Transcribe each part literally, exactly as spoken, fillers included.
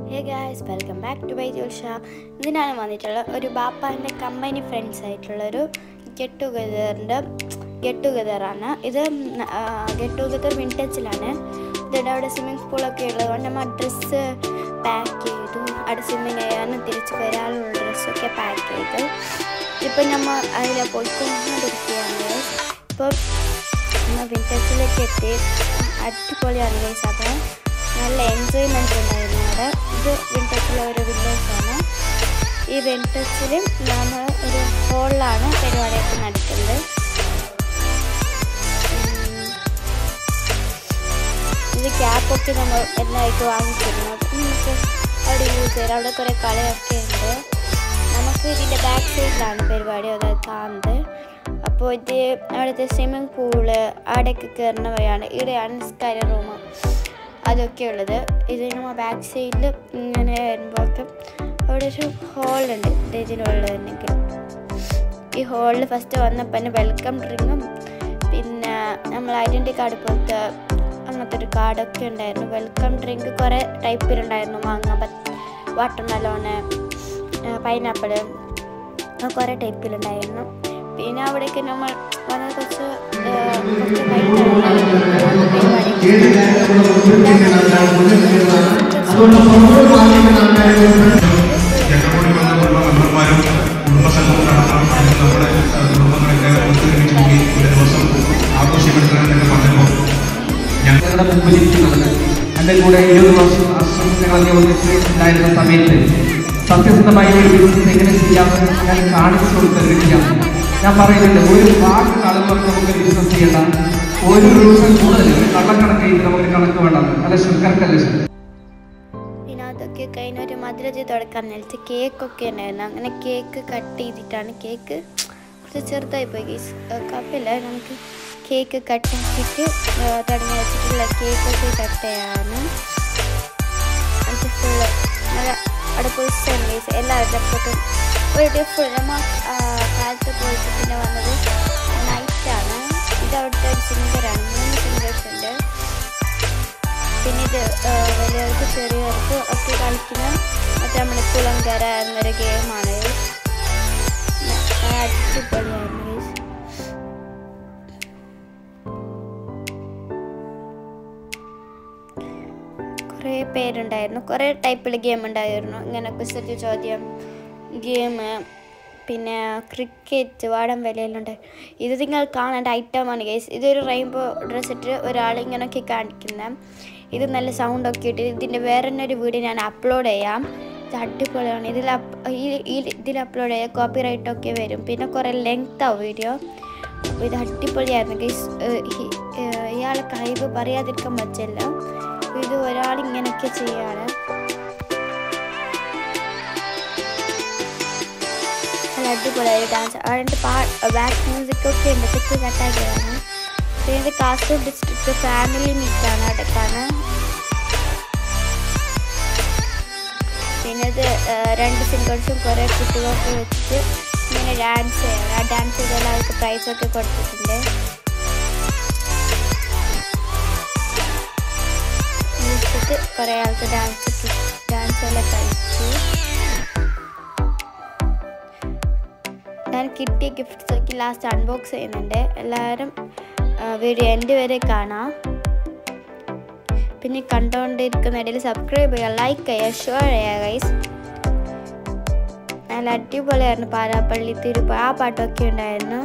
Hey guys, welcome back to Baitul Shah. ഇതിനാണ് വന്നിട്ടുള്ള ഒരു ബാപ്പാൻ്റെ കമ്പനി ഫ്രണ്ട്സ് ആയിട്ടുള്ള ഒരു ഗെറ്റ് ടുഗദറിൻ്റെ ഗെറ്റ് ടുഗദറാണ്. ഇത് ഗെറ്റ് ടുഗദർ വിൻറ്റേജിലാണ്. ഇതിൻ്റെ അവിടെ സ്വിമ്മിംഗ് പൂളൊക്കെ ഉള്ളതുകൊണ്ട് നമ്മൾ ഡ്രസ്സ് പാക്ക് ചെയ്തു. അവിടെ സ്വിമ്മിങ് ചെയ്യാനും തിരിച്ച് വരാനുള്ള ഡ്രസ്സൊക്കെ പാക്ക് ചെയ്തു. ഇപ്പം നമ്മൾ അതിൽ പോയിക്കൊണ്ടിരിക്കുകയാണ്. ഇപ്പോൾ നമ്മൾ വിൻറ്റേജിലേക്ക് എത്തി. അടിപൊളിയാണ് ഗൈസ്. അപ്പോൾ നല്ല എൻജോയ്മെൻറ്റ് ഉണ്ടായിരുന്നു അവിടെ. ഇത് വിൻറ്റേജിലെ ഒരു വില്ലേജാണ്. ഈ വിൻറ്റേജിൽ നമ്മൾ ഒരു ഹോളിലാണ് പരിപാടിയൊക്കെ നടക്കുന്നത്. ഇത് ക്യാപ്പൊക്കെ നമ്മൾ എല്ലായിട്ട് വാങ്ങിച്ചിരുന്നു. നമുക്ക് അവിടെ യൂസ് ചെയ്യാം. അവിടെ കുറേ കളിയൊക്കെ ഉണ്ട്. നമുക്ക് ഇതിൻ്റെ ബാക്ക് സൈഡിലാണ് പരിപാടി അതായത് കാണുന്നത്. അപ്പോൾ ഇത് അവിടുത്തെ സ്വിമ്മിങ് പൂള് അവിടെയൊക്കെ കയറുന്ന വഴിയാണ്. ഇവിടെയാണ് നിസ്കാര റൂം അതൊക്കെ ഉള്ളത്. ഇത് നമ്മൾ ബാക്ക് സൈഡിൽ ഇങ്ങനെ വരുമ്പോഴൊക്കെ അവിടെ ഒരു ഹോളുണ്ട്. ഇതിലുള്ളതെങ്കിൽ ഈ ഹോളിൽ ഫസ്റ്റ് വന്നപ്പോൾ തന്നെ വെൽക്കം ഡ്രിങ്കും പിന്നെ നമ്മൾ ഐഡൻറ്റി കാർഡ് പോലത്തെ അങ്ങനത്തെ ഒരു കാർഡൊക്കെ ഉണ്ടായിരുന്നു. വെൽക്കം ഡ്രിങ്ക് കുറേ ടൈപ്പിലുണ്ടായിരുന്നു. മാങ്ങ, വാട്ടർ മെലോണ്, പൈനാപ്പിള് കുറേ ടൈപ്പിലുണ്ടായിരുന്നു. പിന്നെ അവിടേക്ക് നമ്മൾ വന്നത് കുറച്ച് കുറച്ച് ഞങ്ങളുടെ മുമ്പിലിരിക്കുന്നത് എൻ്റെ കൂടെ ഇരുപത് വർഷം അശ്രമങ്ങളെ ഉണ്ടായിരുന്ന സമയത്ത് സത്യസന്ധമായ ഒരു ബിസിനസ് എങ്ങനെ ചെയ്യാമെന്ന് ഞാൻ കാണിച്ചു കൊടുത്ത വ്യക്തിയാണ്. ഞാൻ പറയുന്നുണ്ട്, ഒരു വാക്ക് ആളുകൾ നമുക്ക് ബിസിനസ് ചെയ്യേണ്ട, ഒരു ദിവസം കൂടുതൽ കള്ളക്കണക്ക് ചെയ്ത് നമുക്ക് കണക്ക് വേണ്ട. അല്ല ശുക്കർക്കല്ല. പിന്നെ അതൊക്കെ കഴിഞ്ഞ ഒരു മധുരജി തുടക്കാൻ നേരത്തെ കേക്കൊക്കെ ഉണ്ടായിരുന്നു. അങ്ങനെ കേക്ക് കട്ട് ചെയ്തിട്ടാണ്. കേക്ക് കുറച്ച് ചെറുതായി പോയി കപ്പില്ല. നമുക്ക് കേക്ക് കട്ട് ആക്കിയിട്ട് തുടങ്ങി വെച്ചിട്ടുള്ള കേക്കൊക്കെ കട്ട് ചെയ്യാനും അത് ഫുള്ള് നല്ല അവിടെ പോയി ഗൈസ്. എല്ലാവരുടെ അപ്പോഴും ഒരു ഡിഫറെൻ്റ് നമ്മൾ കാലത്ത് പോയിട്ട് പിന്നെ വന്നത് നൈറ്റാണ്. ഇത് അവിടുത്തെ ഒരു സിംഗറാണ്. മൂന്ന് സിംഗേഴ്സ് ഉണ്ട്. പിന്നെ ഇത് വലിയവർക്ക് ചെറിയവർക്ക് ഒക്കെ കളിക്കുന്ന മറ്റേ നമ്മൾ കുളങ്കര എന്നൊരു ഗെയിമാണ്. അടിപൊളിയായിരുന്നു ഗൈസ്. കുറേ പേരുണ്ടായിരുന്നു. കുറേ ടൈപ്പിൽ ഗെയിം ഉണ്ടായിരുന്നു. ഇങ്ങനെ കുസൃതി ചോദ്യം ഗെയിം, പിന്നെ ക്രിക്കറ്റ്, വാടം വലയിലുണ്ട്. ഇത് നിങ്ങൾ കാണേണ്ട ഐറ്റമാണ് ഗൈസ്. ഇതൊരു റെയിൻബോ ഡ്രസ് ഇട്ട് ഒരാൾ ഇങ്ങനെയൊക്കെ കാണിക്കുന്ന. ഇത് നല്ല സൗണ്ടൊക്കെ ഇട്ട് ഇതിൻ്റെ വേറെ തന്നെ ഒരു വീഡിയോ ഞാൻ അപ്ലോഡ് ചെയ്യാം. ഇത് അടിപൊളിയാണ്. ഇതിൽ ഈ ഇതിൽ അപ്ലോഡ് ചെയ്യാൻ കോപ്പി റൈറ്റൊക്കെ വരും. പിന്നെ കുറേ ലെങ്ത് ആവും വീഡിയോ. അപ്പോൾ ഇത് അടിപൊളിയായിരുന്നു ഗൈസ്. ഇയാളെ കഴിവ് പറയാതിരിക്കാൻ പറ്റില്ല. ഇത് ഒരാൾ ഇങ്ങനെയൊക്കെ ചെയ്യാണ്. നല്ല അടിപൊളിയായി ഡാൻസ്. അതിൻ്റെ പാ ബാക്ക് മ്യൂസിക്കൊക്കെ ഉണ്ട്. തെക്ക് കട്ടാക്കിയതാണ്. പിന്നെ ഇത് കാസർഗോഡ് ഡിസ്ട്രിക്റ്റ് ഫാമിലി മീറ്റാണ് അവിടേക്കാണ്. പിന്നെ ഇത് രണ്ട് സിംഗേഴ്സും കുറേ കുട്ടികളൊക്കെ വെച്ചിട്ട് ഇങ്ങനെ ഡാൻസ് ചെയ്യണം. ആ ഡാൻസ് ചെയ്താൽ അവർക്ക് പ്രൈസൊക്കെ കൊടുത്തിട്ടുണ്ട്. ിട്ട് കുറേ ആൾക്ക് ഡാൻസ് ഡാൻസെല്ലാം കളിച്ചു. ഞാൻ കിട്ടിയ ഗിഫ്റ്റ്സ് ഒക്കെ ലാസ്റ്റ് അൺബോക്സ് ചെയ്യുന്നുണ്ട്. എല്ലാവരും വീഡിയോ എൻ്റെ വരെ കാണാം. പിന്നെ കണ്ടുകൊണ്ടിരിക്കുന്ന ഇടയിൽ സബ്സ്ക്രൈബ് ചെയ്യുക, ലൈക്ക് ചെയ്യുക, ഷെയർ ചെയ്യുക ഗൈസ്. നല്ല അടിപൊളിയായിരുന്നു. പാരാപ്പള്ളി തിരുപ്പ ആ പാട്ടൊക്കെ ഉണ്ടായിരുന്നു.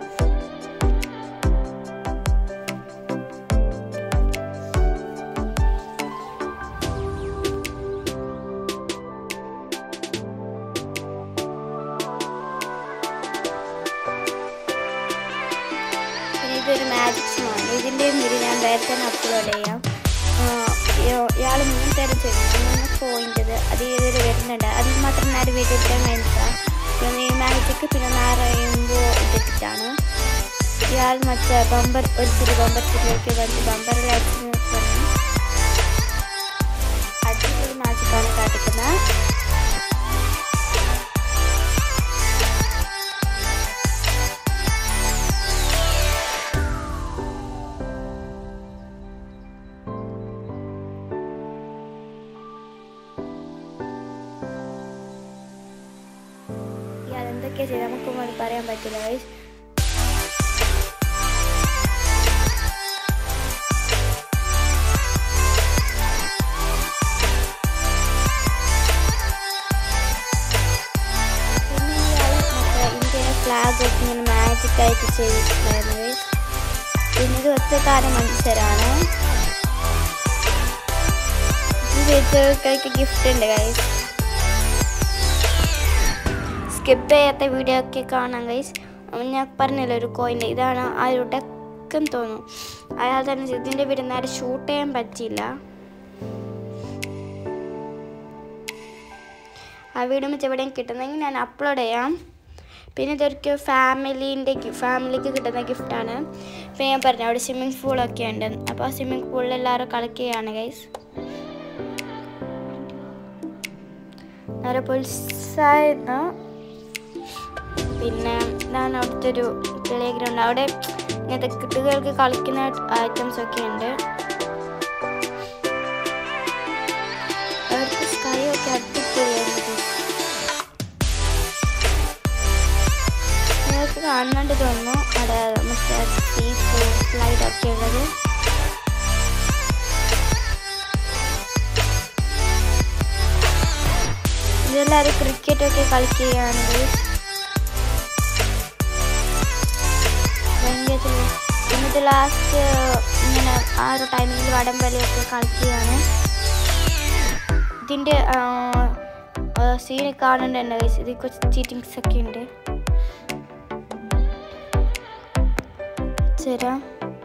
ഇതൊരു മാജിക് ഷോ ആണ്. ഇതിൻ്റെയും വീഡിയോ ഞാൻ വേറെ തന്നെ അപ്ലോഡ് ചെയ്യാം. ഇയാൾ മൂന്ന് തരം ചെയ്യുന്നു. മൂന്ന് പോയിൻ്റ് അത് ഇതൊരു വരുന്നുണ്ട്. അതിൽ മാത്രം നേരെ വീഡിയോ എടുക്കാൻ വേണ്ടിയിട്ടാണ്. പിന്നെ ഈ മാജിക്ക് പിന്നെ നേരെയുമ്പോൾ ഇതിട്ടിട്ടാണ്. ഇയാൾ മറ്റേ ബമ്പർ ഒരു ചിരി ബമ്പർ ചിരിയൊക്കെ വന്ന് ബമ്പറിൽ അടിച്ച് നിർത്തുന്നു. അടിപൊളി മാജിക്കാണ് കാട്ടിക്കുന്നത്. എന്തൊക്കെയാ ചെയ്ത് നമുക്കും അത് പറയാൻ പറ്റില്ല ഗൈസ്. പിന്നെ ഇയാൾ മറ്റേ ഇന്ത്യയുടെ ഫ്ലാഗ് ഒക്കെ ഇങ്ങനെ മാജിക് ആയിട്ട് ചെയ്തിട്ടുണ്ടായിരുന്നു ഗൈസ്. പിന്നെ ഇത് ഒറ്റക്കാല മത്സരമാണ്. വിജയിച്ചവർക്കൊക്കെ ഗിഫ്റ്റ് ഉണ്ട് ഗൈസ്. സ്കിപ്പ് ചെയ്യാത്ത വീഡിയോ ഒക്കെ കാണാം ഗൈസ്. ഞാൻ പറഞ്ഞല്ലോ ഒരു കോയിൻ്റെ ഇതാണ് ആരുടെ ഒക്കെ തോന്നുന്നു. അയാൾ തന്നെ ഇതിൻ്റെ വീഡിയോ നേരെ ഷൂട്ട് ചെയ്യാൻ പറ്റിയില്ല. ആ വീഡിയോ വെച്ച് എവിടെയും കിട്ടുന്നെങ്കിൽ ഞാൻ അപ്ലോഡ് ചെയ്യാം. പിന്നെ ഇതൊരു ഫാമിലീൻ്റെ ഫാമിലിക്ക് കിട്ടുന്ന ഗിഫ്റ്റാണ്. പിന്നെ ഞാൻ പറഞ്ഞു അവിടെ സ്വിമ്മിങ് പൂളൊക്കെ ഉണ്ട്. അപ്പോൾ ആ സ്വിമ്മിങ് പൂളിൽ എല്ലാവരും കളിക്കുകയാണ് ഗൈസ്. നേരെ പുൽസായിരുന്നു. പിന്നെ ഇതാണ് അവിടുത്തെ ഒരു പ്ലേ ഗ്രൗണ്ട്. അവിടെ ഇങ്ങനത്തെ കുട്ടികൾക്ക് കളിക്കുന്ന ഐറ്റംസ് ഒക്കെ ഉണ്ട്. അവിടുത്തെ സ്കൈ ഒക്കെ അടിപൊളിയായിരുന്നു. നിങ്ങൾക്ക് കാണാണ്ട് തോന്നുന്നു അവിടെ മറ്റേ സ്ലൈഡ് ഒക്കെ ഉള്ളത്. ഇതെല്ലാവരും ക്രിക്കറ്റൊക്കെ കളിക്കുകയാണ്. ഇന്നത്തെ ലാസ്റ്റ് ഇങ്ങനെ ആ ഒരു ടൈമിൽ വടംവലിയൊക്കെ കളിക്കുകയാണ്. ഇതിൻ്റെ സീന് കാണേണ്ട തന്നെ ഗൈസ്. ഇതിൽ കുറച്ച് ചീറ്റിങ്സ് ഒക്കെ ഉണ്ട്. ശരാ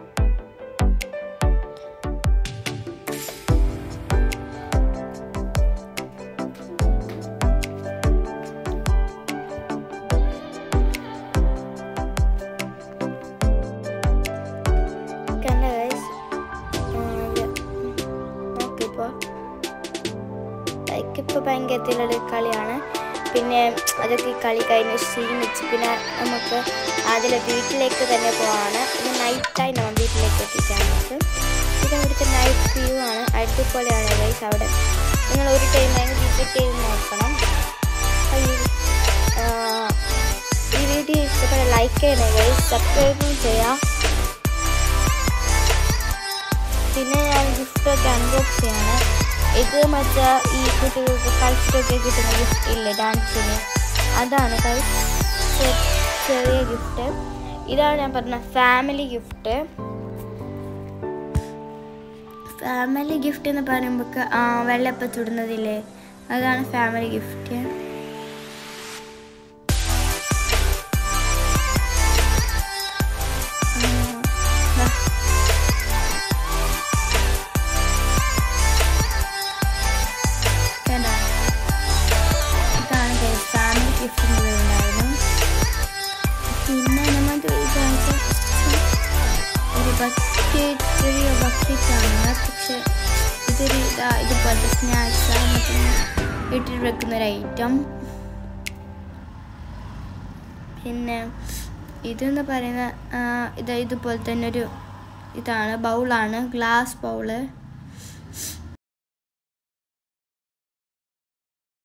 ഇപ്പോൾ ഭയങ്കരത്തിലുള്ള കളിയാണ്. പിന്നെ അതൊക്കെ കളി കഴിഞ്ഞ് ക്ഷീണിച്ച് പിന്നെ നമുക്ക് അതിൽ വീട്ടിലേക്ക് തന്നെ പോവാണ്. ഇത് നൈറ്റായി നമ്മൾ വീട്ടിലേക്ക് എത്തിക്കാൻ നമുക്ക്. ഇത് ഇവിടുത്തെ നൈറ്റ് വ്യൂ ആണ്. അടിപൊളിയാണ് ഗൈസ്. അവിടെ നിങ്ങൾ ഒരു ടൈം വിസിറ്റ് ചെയ്ത് നോക്കണം. ഈ വീഡിയോ ഇഷ്ടപ്പെട്ട ലൈക്ക് ചെയ്യണേ ഗൈസ്. സബ്സ്ക്രൈബും ചെയ്യാം. പിന്നെ ഞാൻ ഗിഫ്റ്റൊക്കെ അൺബോക്സ് ചെയ്യാണ്. ഇത് മറ്റേ ഈ കുട്ടികൾക്ക് കളിച്ചിട്ടൊക്കെ കിട്ടുന്ന ഗിഫ്റ്റ് ഇല്ലേ ഡാൻസിന്, അതാണ് ചെറിയ ഗിഫ്റ്റ്. ഇതാണ് ഞാൻ പറഞ്ഞ ഫാമിലി ഗിഫ്റ്റ്. ഫാമിലി ഗിഫ്റ്റ് എന്ന് പറയുമ്പോൾ വെള്ളപ്പം ചുടുന്നതില്ലേ, അതാണ് ഫാമിലി ഗിഫ്റ്റ്. പിന്നെ നമ്മൾ ഒരു ബക്കറ്റ് ചെറിയ ബക്കറ്റാണ്. പക്ഷെ ഇതൊരു ഇതാ ഇതുപോലത്തെ സ്നാക്സ് വീട്ടിൽ വെക്കുന്നൊരു ഐറ്റം. പിന്നെ ഇതെന്ന് പറയുന്ന ഇത് ഇതുപോലെ തന്നെ ഒരു ഇതാണ് ബൗളാണ്, ഗ്ലാസ് ബൗള്.